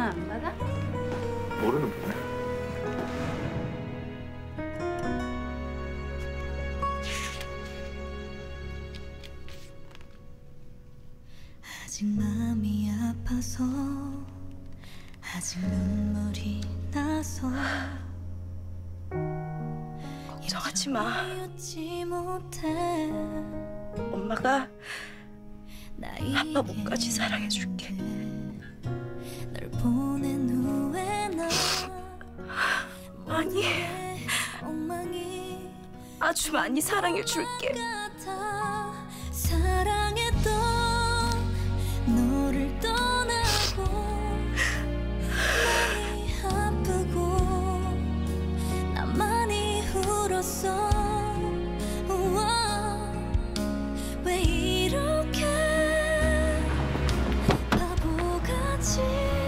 안 받아? 모르는 분이야? 아직 마음이 아파서 아직 눈물이 나서 걱정하지 마. 잊지 못해 엄마가 아빠 목까지 사랑해줄게. 널 보낸 후에 나 많이, 엉망이 아주 많이 사랑해줄게. 같아 사랑했던 너를 떠나고 많이 아프고 난 많이 울었어. 우와, 왜 이렇게 바보같이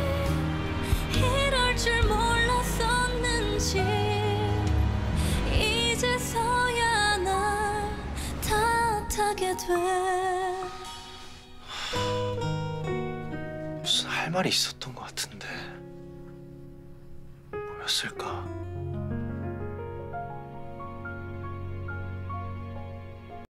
이럴 줄 몰랐었는지 이제서야 날 탓하게 돼. 무슨 할 말이 있었던 것 같은데 뭐였을까?